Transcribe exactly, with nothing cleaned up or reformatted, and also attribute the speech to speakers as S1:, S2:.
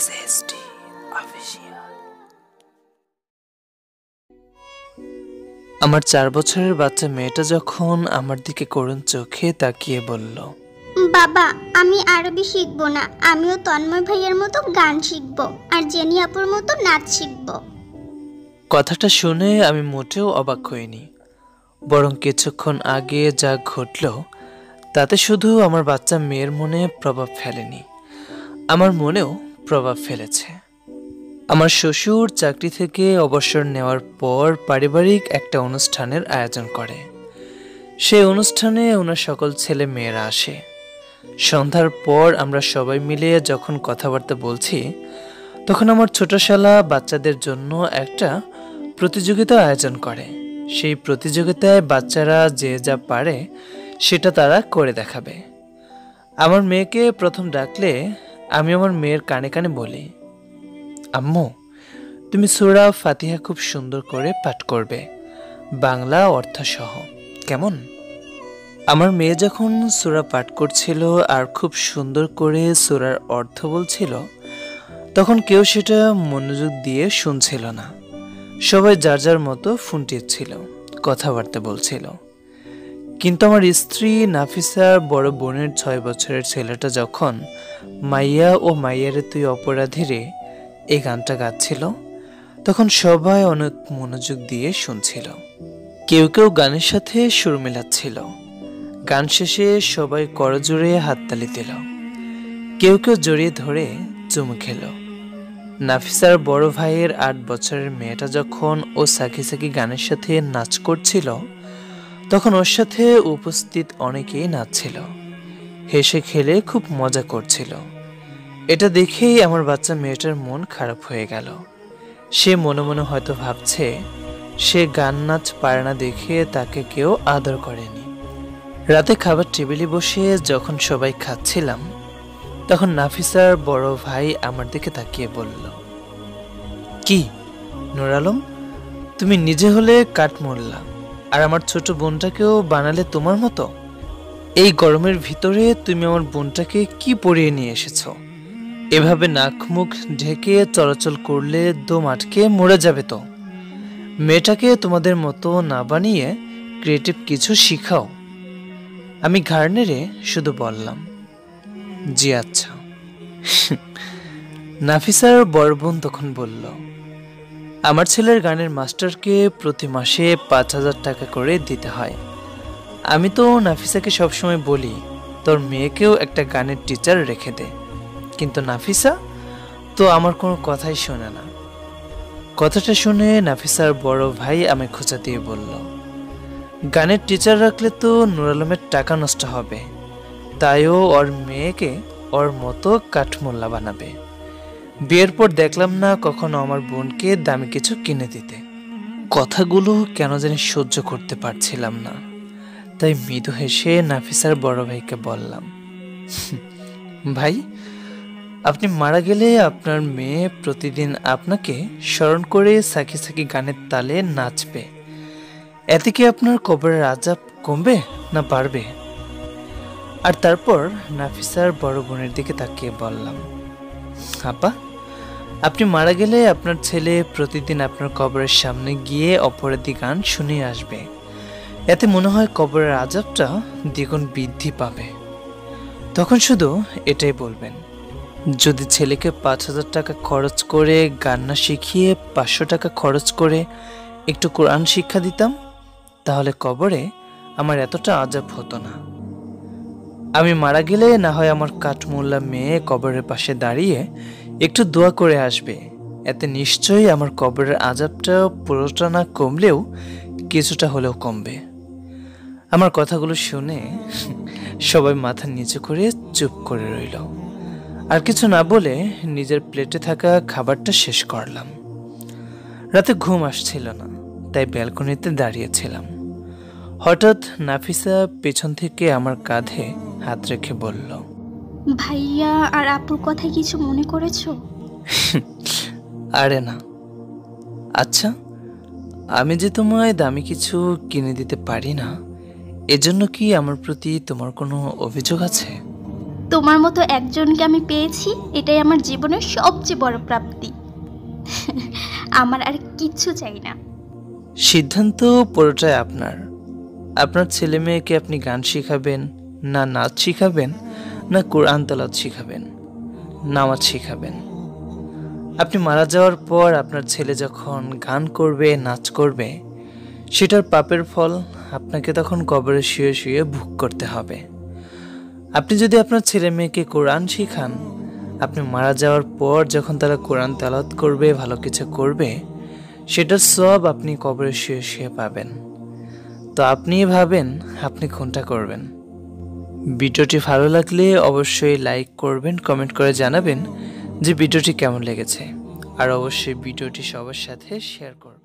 S1: S S T official. আমার চার বছরের বাচ্চা মেয়েটা যখন আমার দিকে করুণ চোখে তাকিয়ে বলল,
S2: বাবা আমি আরবি শিখবো না, আমিও তন্ময় ভাইয়ের মতো গান শিখবো আর জেনি আপুর মতো নাচ শিখবো।
S1: কথাটা শুনে আমি মোটেও অবাক হইনি, বরং কিছুক্ষণ আগে যা ঘটল তাতে শুধু আমার বাচ্চা মেয়ের মনে প্রভাব ফেলেনি, আমার মনেও প্রভাব ফেলেছে। আমার শ্বশুর চাকরি থেকে অবসর নেওয়ার পর পারিবারিক একটা অনুষ্ঠানের আয়োজন করে। সেই অনুষ্ঠানে ওনার সকল ছেলে মেয়েরা আসে। সন্ধ্যার পর আমরা সবাই মিলে যখন কথাবার্তা বলছি, তখন আমার ছোট শালা বাচ্চাদের জন্য একটা প্রতিযোগিতা আয়োজন করে। সেই প্রতিযোগিতায় বাচ্চারা যে যা পারে সেটা তারা করে দেখাবে। আমার মেয়েকে প্রথম ডাকলে আমি আমার মেয়ের কানে কানে বলি, আম্মু তুমি সূরা ফাতিহা খুব সুন্দর করে পাঠ করবে, বাংলা অর্থ সহ, কেমন? আমার মেয়ে যখন সূরা পাঠ করছিল আর খুব সুন্দর করে সূরার অর্থ বলছিল, তখন কেউ সেটা মনোযোগ দিয়ে শুনছিল না। সবাই যার যার মতো ফোন টিপছিল, কথাবার্তা বলছিল। কিন্তু আমার স্ত্রী নাফিসার বড় বোনের ছয় বছরের ছেলেটা যখন মাইয়া ও মাইয়ারে তুই অপরাধী রে এই গানটা গাচ্ছিল, তখন সবাই অনেক মনোযোগ দিয়ে শুনছিল। কেউ কেউ গানের সাথে সুর মেলাচ্ছিল। গান শেষে সবাই করজোড়ে হাততালি দিল, কেউ কেউ জড়িয়ে ধরে চুমু খেল। নাফিসার বড় ভাইয়ের আট বছরের মেয়েটা যখন ও সাকি সাকি গানের সাথে নাচ করছিল, তখন ওর সাথে উপস্থিত অনেকেই নাচছিল, হেসে খেলে খুব মজা করছিল। এটা দেখেই আমার বাচ্চা মেয়েটার মন খারাপ হয়ে গেল। সে মনে মনে হয়তো ভাবছে সে গান নাচ পারে না দেখে তাকে কেউ আদর করেনি। রাতে খাবার টেবিলে বসে যখন সবাই খাচ্ছিলাম, তখন নাফিসার বড় ভাই আমার দিকে তাকিয়ে বলল, কি নূর আলম, তুমি নিজে হলে কাঠমোল্লা আর আমার ছোট বোনটাকেও বানালে তোমার মতো? এই গরমের ভিতরে তুমি আমার বোনটাকে কি পরিয়ে নিয়ে এসেছো? এভাবে নাক মুখ ঢেকে চলাচল করলে দম আটকে মরে যাবে তো। মেয়েটাকে তোমাদের মতো না বানিয়ে ক্রিয়েটিভ কিছু শিখাও। আমি ঘাড় নেড়ে শুধু বললাম, জি আচ্ছা। নাফিসার বড় বোন তখন বলল, আমার ছেলের গানের মাস্টারকে প্রতি মাসে পাঁচ হাজার টাকা করে দিতে হয়। আমি তো নাফিসাকে সবসময় বলি তোর মেয়েকেও একটা গানের টিচার রেখে দে, কিন্তু নাফিসা তো আমার কোনো কথাই শোনে না। কথাটা শুনে নাফিসার বড় ভাই আমি খোঁচা দিয়ে বলল, গানের টিচার রাখলে তো নূর আলমের টাকা নষ্ট হবে, তাইও ওর মেয়েকে ওর মতো কাঠমোল্লা বানাবে। বিয়ের পর দেখলাম না কখনো আমার বোনকে দামি কিছু কিনে দিতে। কথাগুলো কেন জানি সহ্য করতে পারছিলাম না, তাই মৃদু হেসে নাফিসার বড় ভাইকে বললাম, ভাই আপনি মারা গেলে আপনার মেয়ে প্রতিদিন আপনাকে স্মরণ করে সাকি সাকি গানের তালে নাচবে, এতে কি আপনার কবরের আযাব কমবে না বাড়বে? আর তারপর নাফিসার বড় বোনের দিকে তাকিয়ে বললাম, আপা আপনি মারা গেলে আপনার ছেলে প্রতিদিন আপনার কবরের সামনে গিয়ে অপরাধী গান শুনিয়ে আসবে, এতে মনে হয় কবরের আযাবটা দ্বিগুণ বৃদ্ধি পাবে। তখন শুধু এটাই বলবেন, যদি ছেলেকে পাঁচ হাজার টাকা খরচ করে গান না শিখিয়ে পাঁচশো টাকা খরচ করে একটু কোরআন শিক্ষা দিতাম, তাহলে কবরে আমার এতটা আযাব হতো না। আমি মারা গেলে না হয় আমার কাঠমোল্লা মেয়ে কবরের পাশে দাঁড়িয়ে একটু দোয়া করে আসবে, এতে নিশ্চয়ই আমার কবরের আযাবটা পুরোটা না কমলেও কিছুটা হলেও কমবে। আমার কথাগুলো শুনে সবাই মাথা নিচু করে চুপ করে রইল। আর কিছু না বলে নিজের প্লেটে থাকা খাবারটা শেষ করলাম। রাতে ঘুম আসছিল না, তাই ব্যালকনিতে দাঁড়িয়েছিলাম। হঠাৎ নাফিসা পেছন থেকে আমার কাঁধে হাত রেখে বলল,
S2: ভাইয়া আর আপুর কথা কিছু মনে করেছো?
S1: আরে না। আচ্ছা, আমি যে তোমায় দামি কিছু কিনে দিতে পারি না, এজন্য কি আমার প্রতি তোমার কোনো অভিযোগ আছে?
S3: তোমার মতো একজনকে আমি পেয়েছি, এটাই আমার জীবনের সবচেয়ে বড় প্রাপ্তি। আমার আর কিচ্ছু চাই না।
S1: সিদ্ধান্ত পুরোটাই আপনার। আপনার ছেলে মেয়েকে আপনি গান শিখাবেন, না নাচ শিখাবেন, না কোরআন তেলাওয়াত শিখাবেন, নামাজ শিখাবেন। আপনি মারা যাওয়ার পর আপনার ছেলে যখন গান করবে, নাচ করবে, সেটার পাপের ফল আপনাকে তখন কবরে শুয়ে শুয়ে ভোগ করতে হবে। আপনি যদি আপনার ছেলে মেয়েকে কোরআন শিখান, আপনি মারা যাওয়ার পর যখন তারা কোরআন তেলাওয়াত করবে, ভালো কিছু করবে, সেটার সব আপনি কবরে শুয়ে শুয়ে পাবেন। তো আপনি ভাবেন আপনি কোনটা করবেন। ভিডিওটি ভালো লাগলে অবশ্যই লাইক করবেন, কমেন্ট করে জানাবেন যে ভিডিওটি কেমন লেগেছে, আর অবশ্যই ভিডিওটি সবার সাথে শেয়ার করবেন।